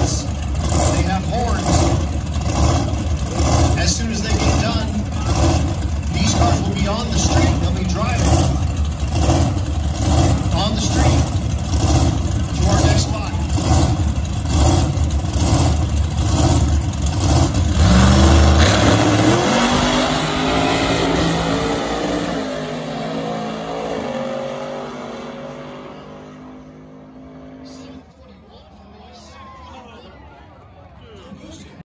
lights. They have horns. As soon as they get done, these cars will be on the street.